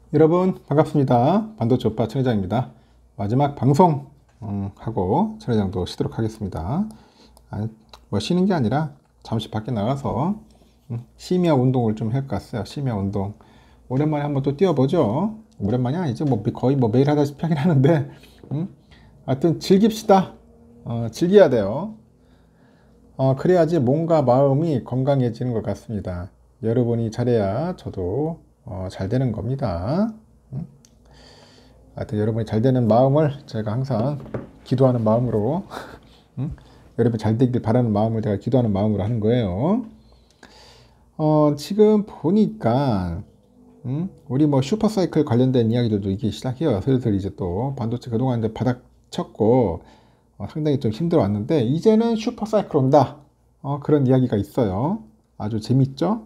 여러분 반갑습니다. 반도체 오빠 천회장입니다. 마지막 방송 하고 천회장도 쉬도록 하겠습니다. 뭐 쉬는 게 아니라 잠시 밖에 나가서 심야 운동을 좀 할 것 같아요. 심야 운동 오랜만에 한번 또 뛰어보죠. 오랜만이 아니죠. 뭐 거의 뭐 매일 하다시피 하긴 하는데 하여튼 즐깁시다. 즐겨야 돼요. 그래야지 몸과 마음이 건강해지는 것 같습니다. 여러분이 잘해야 저도 잘 되는 겁니다. 하여튼 여러분이 잘 되는 마음을 제가 항상 기도하는 마음으로 여러분 잘 되길 바라는 마음을 제가 기도하는 마음으로 하는 거예요. 지금 보니까 우리 뭐 슈퍼사이클 관련된 이야기들도 이게 시작해요. 슬슬 이제 또 반도체 그동안 이제 바닥 쳤고 상당히 좀 힘들어 왔는데 이제는 슈퍼사이클 온다. 그런 이야기가 있어요. 아주 재밌죠?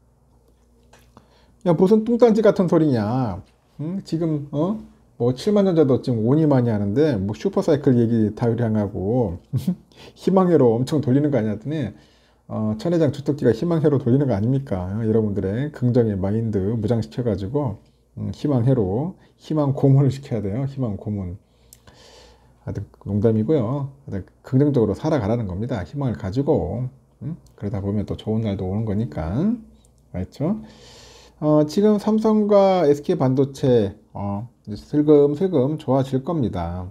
야, 무슨 뚱딴지 같은 소리냐. 지금 뭐 7만 전자도 지금 오니 많이 하는데 뭐 슈퍼사이클 얘기 다유량하고 희망회로 엄청 돌리는 거 아니야 했더니 천혜장 주특기가 희망회로 돌리는 거 아닙니까? 여러분들의 긍정의 마인드 무장시켜 가지고 희망회로 희망 고문을 시켜야 돼요. 희망 고문. 하여튼 농담이고요. 하여튼 긍정적으로 살아가라는 겁니다. 희망을 가지고 그러다 보면 또 좋은 날도 오는 거니까. 알죠? 지금 삼성과 SK 반도체 이제 슬금슬금 좋아질 겁니다.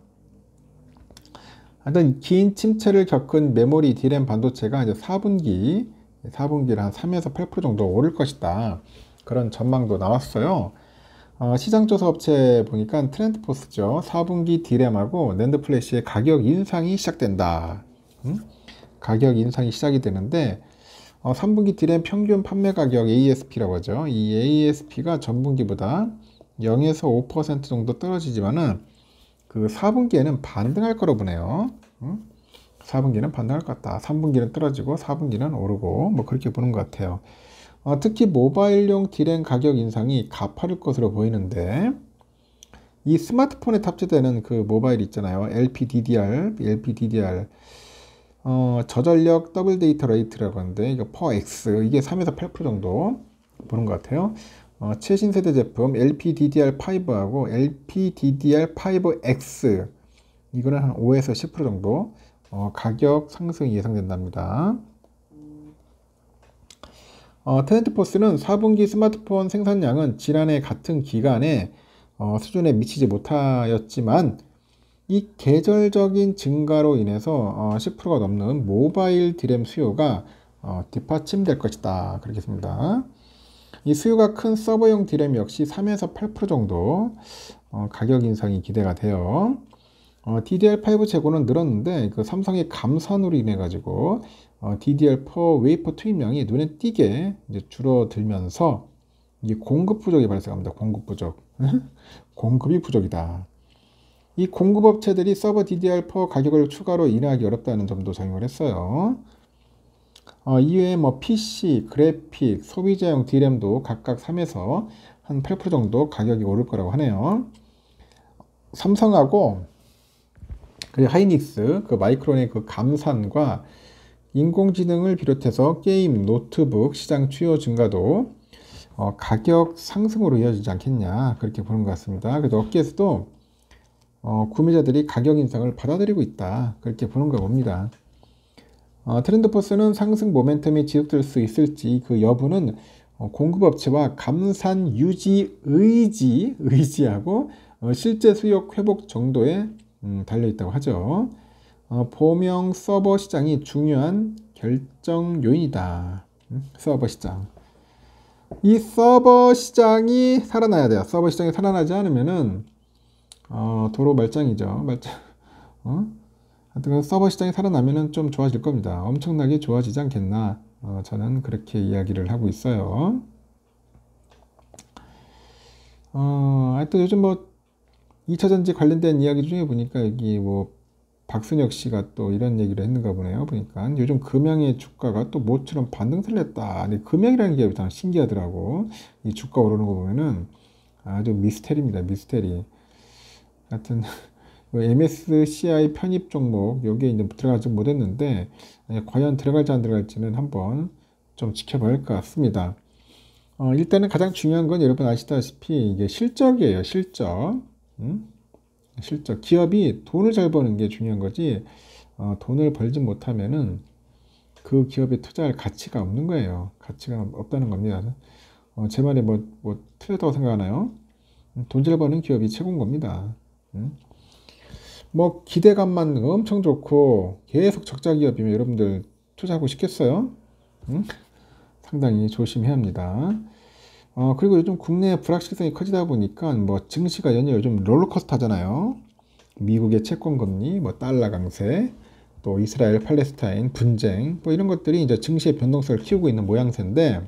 하여튼 긴 침체를 겪은 메모리 D램 반도체가 이제 4분기를 한 3에서 8% 정도 오를 것이다. 그런 전망도 나왔어요. 시장조사 업체 보니까 트렌드포스죠. 4분기 D램하고 낸드 플래시의 가격 인상이 시작된다. 가격 인상이 시작이 되는데 3분기 D램 평균 판매 가격 ASP라고 하죠. 이 ASP가 전분기보다 0에서 5% 정도 떨어지지만은 그 4분기에는 반등할 거로 보네요. 4분기는 반등할 것 같다. 3분기는 떨어지고 4분기는 오르고 뭐 그렇게 보는 것 같아요. 특히 모바일용 D램 가격 인상이 가파를 것으로 보이는데 이 스마트폰에 탑재되는 그 모바일 있잖아요. LPDDR 저전력 더블 데이터 레이트라고 하는데 이거 per 이게 3에서 8% 정도 보는 것 같아요. 최신 세대 제품 LPDDR5하고 LPDDR5X 이거는 한 5에서 10% 정도 가격 상승이 예상된답니다. 트렌드포스는 4분기 스마트폰 생산량은 지난해 같은 기간에 수준에 미치지 못하였지만 이 계절적인 증가로 인해서 10%가 넘는 모바일 D램 수요가 뒷받침될 것이다. 그렇게 씁니다. 이 수요가 큰 서버용 D램 역시 3에서 8% 정도 가격 인상이 기대가 돼요. DDR5 재고는 늘었는데 그 삼성의 감산으로 인해 가지고 DDR4 웨이퍼 투입량이 눈에 띄게 이제 줄어들면서 이게 공급 부족이 발생합니다. 공급 부족. 공급이 부족이다. 이 공급업체들이 서버 DDR4 가격을 추가로 인하하기 어렵다는 점도 적용을 했어요. 이외에 뭐 PC, 그래픽, 소비자용 D램도 각각 3에서 한 8% 정도 가격이 오를 거라고 하네요. 삼성하고 그리고 하이닉스, 그 마이크론의 그 감산과 인공지능을 비롯해서 게임, 노트북 시장 추이어 증가도 가격 상승으로 이어지지 않겠냐 그렇게 보는 것 같습니다. 그래서 업계에서도 구매자들이 가격 인상을 받아들이고 있다 그렇게 보는 거 봅니다. 트렌드포스는 상승 모멘텀이 지속될 수 있을지 그 여부는 공급업체와 감산 유지 의지하고 실제 수요 회복 정도에 달려 있다고 하죠. 보명 서버 시장이 중요한 결정 요인이다. 서버 시장. 이 서버 시장이 살아나야 돼요. 서버 시장이 살아나지 않으면은 도로 말짱이죠. 말짱. 하여튼 서버 시장이 살아나면은 좀 좋아질 겁니다. 엄청나게 좋아지지 않겠나. 저는 그렇게 이야기를 하고 있어요. 하여튼 요즘 뭐 2차전지 관련된 이야기 중에 보니까 여기 뭐 박순혁 씨가 또 이런 얘기를 했는가 보네요. 보니까 요즘 금양의 주가가 또 모처럼 반등세를 했다. 근데 금양이라는 게 참 신기하더라고. 이 주가 오르는 거 보면은 아주 미스테리입니다. 미스테리. 하여튼 MSCI 편입 종목 여기에 이제 들어가지 못했는데 과연 들어갈지 안 들어갈지는 한번 좀 지켜봐야 할 것 같습니다. 일단은 가장 중요한 건 여러분 아시다시피 이게 실적이에요. 실적. 음? 실적. 기업이 돈을 잘 버는 게 중요한 거지, 돈을 벌지 못하면은 그 기업에 투자할 가치가 없는 거예요. 가치가 없다는 겁니다. 제 말이 뭐 틀렸다고 생각하나요? 돈 잘 버는 기업이 최고인 겁니다. 뭐 기대감만 엄청 좋고 계속 적자 기업이면 여러분들 투자하고 싶겠어요? 상당히 조심해야 합니다. 그리고 요즘 국내 불확실성이 커지다 보니까 뭐 증시가 연일 요즘 롤러코스터 하잖아요. 미국의 채권 금리, 뭐 달러 강세, 또 이스라엘 팔레스타인 분쟁, 뭐 이런 것들이 이제 증시의 변동성을 키우고 있는 모양새인데,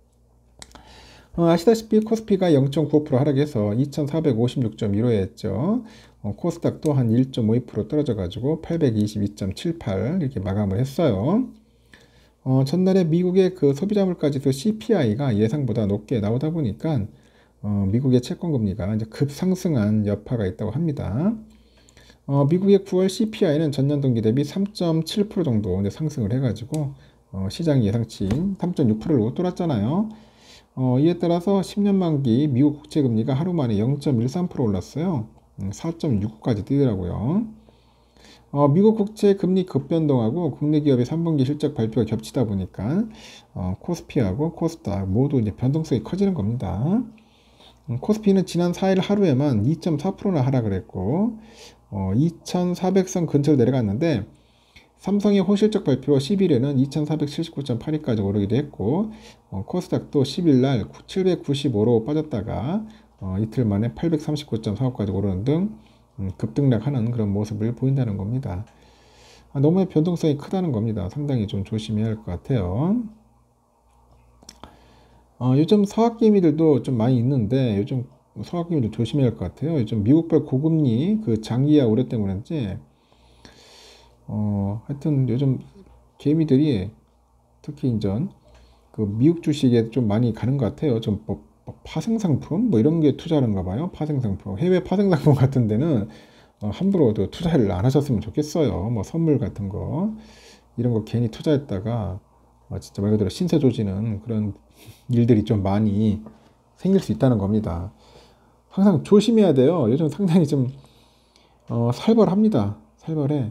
아시다시피 코스피가 0.95% 하락해서 2456.15에 했죠. 코스닥도 한 1.52% 떨어져가지고 822.78 이렇게 마감을 했어요. 전날에 미국의 그 소비자 물가지수 CPI가 예상보다 높게 나오다 보니까 미국의 채권 금리가 이제 급상승한 여파가 있다고 합니다. 미국의 9월 CPI는 전년 동기 대비 3.7% 정도 이제 상승을 해가지고 시장 예상치인 3.6%로 뚫었잖아요. 이에 따라서 10년 만기 미국 국채 금리가 하루 만에 0.13% 올랐어요. 4.69까지 뛰더라고요. 미국 국채 금리 급변동하고 국내 기업의 3분기 실적 발표가 겹치다 보니까 코스피하고 코스닥 모두 이제 변동성이 커지는 겁니다. 코스피는 지난 4일 하루에만 2.4%나 하락을 했고 2400선 근처로 내려갔는데, 삼성의 호실적 발표 10일에는 2479.82까지 오르기도 했고, 코스닥도 10일 날 795로 빠졌다가 이틀 만에 839.45까지 오르는 등 급등락하는 그런 모습을 보인다는 겁니다. 너무 변동성이 크다는 겁니다. 상당히 좀 조심해야 할 것 같아요. 요즘 서학개미들도 좀 많이 있는데, 요즘 서학개미들 조심해야 할 것 같아요. 요즘 미국발 고금리 그 장기화 우려 때문인지 하여튼 요즘 개미들이 특히 인전 그 미국 주식에 좀 많이 가는 것 같아요. 뭐 파생상품 뭐 이런 게 투자하는가 봐요. 파생상품, 해외 파생상품 같은 데는 함부로 투자를 안 하셨으면 좋겠어요. 뭐 선물 같은 거 이런 거 괜히 투자했다가 진짜 말 그대로 신세 조지는 그런 일들이 좀 많이 생길 수 있다는 겁니다. 항상 조심해야 돼요. 요즘 상당히 좀 살벌합니다. 살벌해.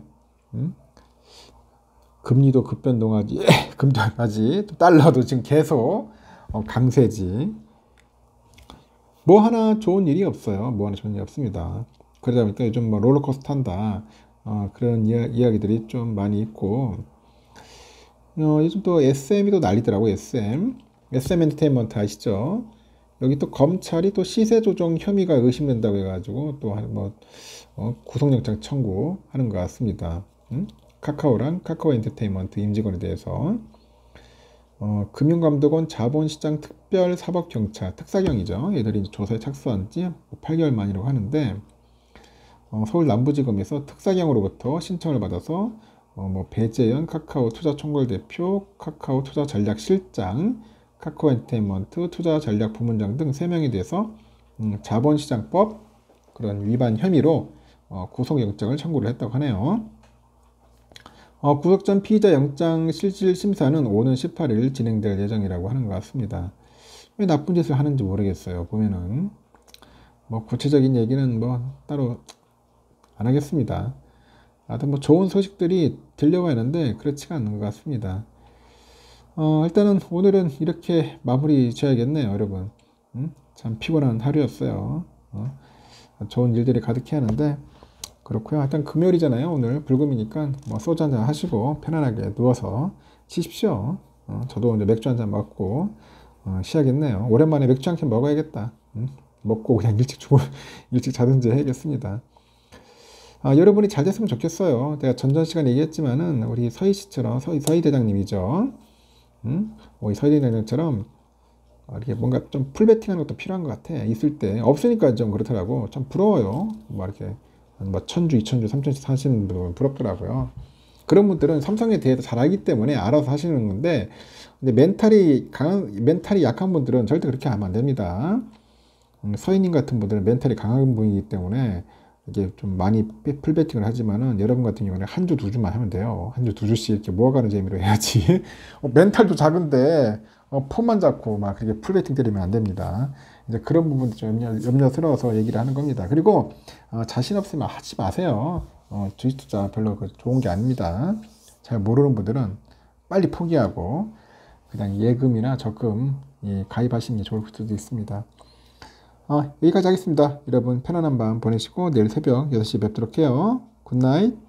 금리도 급변동하지, 금전하지, 달러도 지금 계속 강세지. 뭐 하나 좋은 일이 없어요. 뭐 하나 좋은 일이 없습니다. 그러다 보니까 요즘 뭐 롤러코스터 탄다, 그런 이야기들이 좀 많이 있고, 요즘 또 SM이 또 난리더라고. SM 엔터테인먼트 아시죠? 여기 또 검찰이 또 시세 조정 혐의가 의심된다고 해가지고 또 뭐 구속영장 청구하는 것 같습니다. 카카오랑 카카오 엔터테인먼트 임직원에 대해서 금융감독원 자본시장 특별사법경찰 특사경이죠. 얘들이 조사에 착수한 지 8개월 만이라고 하는데, 서울 남부지검에서 특사경으로부터 신청을 받아서 뭐 배재현 카카오 투자총괄 대표, 카카오 투자전략실장, 카카오 엔터테인먼트 투자전략부문장 등 3명에 대해서 자본시장법 그런 위반 혐의로 구속영장을 청구를 했다고 하네요. 구속 전 피의자 영장 실질 심사는 오는 18일 진행될 예정이라고 하는 것 같습니다. 왜 나쁜 짓을 하는지 모르겠어요. 보면은 뭐 구체적인 얘기는 뭐 따로 안 하겠습니다. 하여튼 뭐 좋은 소식들이 들려와 있는데 그렇지가 않는 것 같습니다. 일단은 오늘은 이렇게 마무리 지어야겠네요, 여러분. 참 피곤한 하루였어요. 좋은 일들이 가득해 하는데 그렇고요. 일단 금요일이잖아요. 오늘 불금이니까 뭐 소주 한잔 하시고 편안하게 누워서 쉬십시오. 저도 이제 맥주 한잔 먹고 쉬야겠네요. 오랜만에 맥주 한 캔 먹어야겠다. 먹고 그냥 일찍 자든지 해야겠습니다. 여러분이 잘 됐으면 좋겠어요. 내가 전전 시간에 얘기했지만은 우리 서희 씨처럼 서희 대장님이죠. 우리 서희 대장님처럼 이렇게 뭔가 좀 풀베팅하는 것도 필요한 것 같아. 있을 때 없으니까 좀 그렇더라고. 참 부러워요. 뭐 이렇게 뭐 1000주, 2000주, 3000주 사시는 분들은 부럽더라고요. 그런 분들은 삼성에 대해서 잘 알기 때문에 알아서 하시는 건데, 근데 멘탈이 약한 분들은 절대 그렇게 하면 안 됩니다. 서희님 같은 분들은 멘탈이 강한 분이기 때문에 이게 좀 많이 풀베팅을 하지만은 여러분 같은 경우는 한 주, 두 주만 하면 돼요. 한 주, 두 주씩 이렇게 모아가는 재미로 해야지. 멘탈도 작은데 폰만 잡고 막 그렇게 풀베팅 때리면 안 됩니다. 이제 그런 부분도 좀 염려스러워서 얘기를 하는 겁니다. 그리고 자신 없으면 하지 마세요. 주식 투자 별로 좋은 게 아닙니다. 잘 모르는 분들은 빨리 포기하고 그냥 예금이나 적금 가입하시는 게 좋을 수도 있습니다. 여기까지 하겠습니다. 여러분 편안한 밤 보내시고 내일 새벽 6시 뵙도록 해요. 굿나잇.